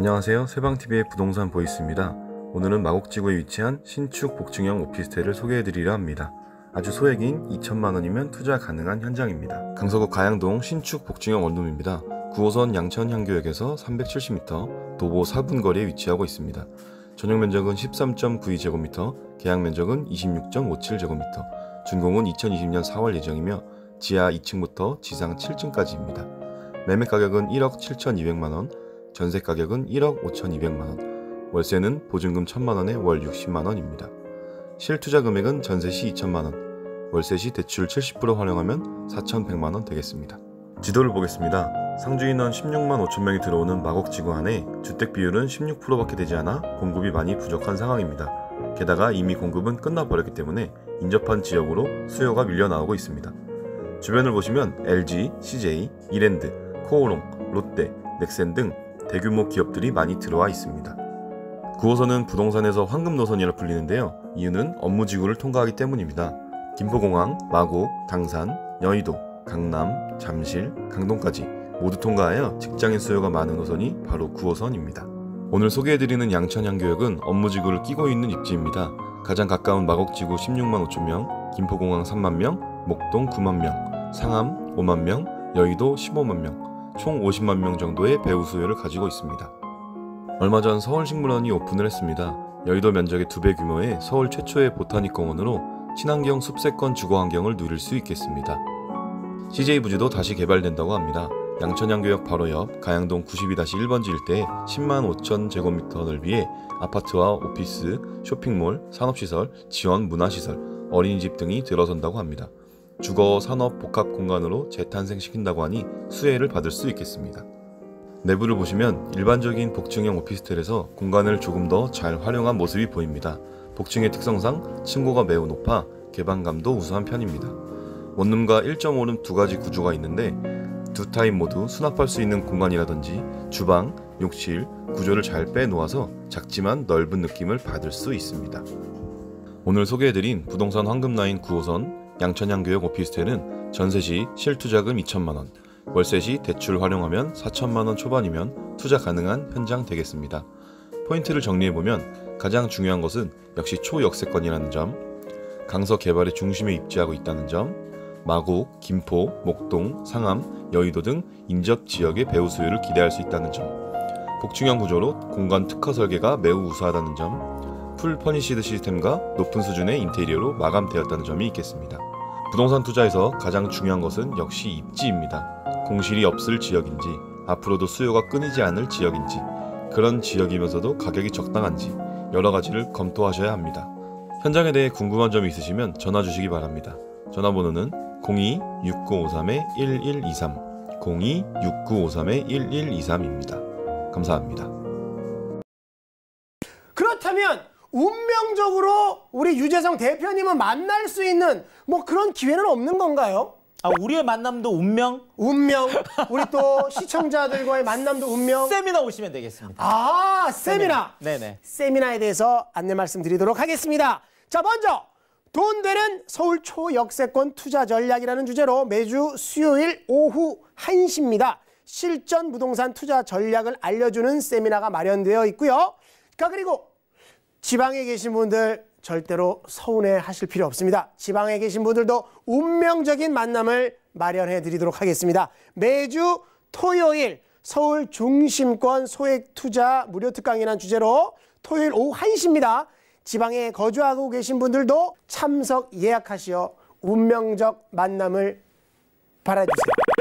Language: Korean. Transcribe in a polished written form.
안녕하세요. 세방TV의 부동산 보이스입니다. 오늘은 마곡지구에 위치한 신축 복층형 오피스텔을 소개해드리려 합니다. 아주 소액인 2천만원이면 투자 가능한 현장입니다. 강서구 가양동 신축 복층형 원룸입니다. 9호선 양천향교역에서 370m, 도보 4분 거리에 위치하고 있습니다. 전용 면적은 13.92제곱미터, 계약 면적은 26.57제곱미터, 준공은 2020년 4월 예정이며 지하 2층부터 지상 7층까지입니다. 매매 가격은 1억 7,200만원, 전세 가격은 1억 5,200만원, 월세는 보증금 1,000만원에 월 60만원입니다. 실투자 금액은 전세 시 2천만원, 월세 시 대출 70% 활용하면 4,100만원 되겠습니다. 지도를 보겠습니다. 상주 인원 16만 5천명이 들어오는 마곡지구 안에 주택 비율은 16%밖에 되지 않아 공급이 많이 부족한 상황입니다. 게다가 이미 공급은 끝나버렸기 때문에 인접한 지역으로 수요가 밀려나오고 있습니다. 주변을 보시면 LG, CJ, 이랜드, 코오롱, 롯데, 넥센 등 대규모 기업들이 많이 들어와 있습니다. 9호선은 부동산에서 황금 노선이라 불리는데요. 이유는 업무지구를 통과하기 때문입니다. 김포공항, 마곡, 당산, 여의도, 강남, 잠실, 강동까지 모두 통과하여 직장인 수요가 많은 노선이 바로 9호선입니다. 오늘 소개해드리는 양천향교역은 업무지구를 끼고 있는 입지입니다. 가장 가까운 마곡지구 16만 5천명, 김포공항 3만명, 목동 9만명, 상암 5만명, 여의도 15만명, 총 50만명 정도의 배우 수요를 가지고 있습니다. 얼마 전 서울식물원이 오픈을 했습니다. 여의도 면적의 2배 규모의 서울 최초의 보타닉 공원으로 친환경 숲세권 주거환경을 누릴 수 있겠습니다. CJ 부지도 다시 개발된다고 합니다. 양천향교역 바로 옆 가양동 92-1번지 일대에 10만 5천 제곱미터 넓이의 아파트와 오피스, 쇼핑몰, 산업시설, 지원 문화시설, 어린이집 등이 들어선다고 합니다. 주거, 산업, 복합 공간으로 재탄생시킨다고 하니 수혜를 받을 수 있겠습니다. 내부를 보시면 일반적인 복층형 오피스텔에서 공간을 조금 더 잘 활용한 모습이 보입니다. 복층의 특성상 층고가 매우 높아 개방감도 우수한 편입니다. 원룸과 1.5룸 두 가지 구조가 있는데 두 타입 모두 수납할 수 있는 공간이라든지 주방, 욕실 구조를 잘 빼놓아서 작지만 넓은 느낌을 받을 수 있습니다. 오늘 소개해드린 부동산 황금라인 9호선 양천향교역 오피스텔은 전세시 실투자금 2천만원, 월세시 대출 활용하면 4천만원 초반이면 투자 가능한 현장 되겠습니다. 포인트를 정리해보면 가장 중요한 것은 역시 초역세권이라는 점, 강서 개발의 중심에 입지하고 있다는 점, 마곡, 김포, 목동, 상암, 여의도 등 인접 지역의 배우 수요를 기대할 수 있다는 점, 복층형 구조로 공간 특화 설계가 매우 우수하다는 점, 풀 퍼니시드 시스템과 높은 수준의 인테리어로 마감되었다는 점이 있겠습니다. 부동산 투자에서 가장 중요한 것은 역시 입지입니다. 공실이 없을 지역인지, 앞으로도 수요가 끊이지 않을 지역인지, 그런 지역이면서도 가격이 적당한지 여러 가지를 검토하셔야 합니다. 현장에 대해 궁금한 점이 있으시면 전화 주시기 바랍니다. 전화번호는 02-6953-1123, 02-6953-1123입니다. 감사합니다. 그렇다면 운명적으로 우리 유재성 대표님은 만날 수 있는 뭐 그런 기회는 없는 건가요? 아, 우리의 만남도 운명? 운명. 우리 또 시청자들과의 만남도 운명. 세미나 오시면 되겠습니다. 아, 세미나. 네네. 세미나에 대해서 안내 말씀드리도록 하겠습니다. 자, 먼저 돈 되는 서울 초역세권 투자 전략이라는 주제로 매주 수요일 오후 1시입니다. 실전 부동산 투자 전략을 알려주는 세미나가 마련되어 있고요. 그리고 지방에 계신 분들 절대로 서운해 하실 필요 없습니다. 지방에 계신 분들도 운명적인 만남을 마련해 드리도록 하겠습니다. 매주 토요일 서울 중심권 소액 투자 무료 특강이라는 주제로 토요일 오후 1시입니다. 지방에 거주하고 계신 분들도 참석 예약하시어 운명적 만남을 바라주세요.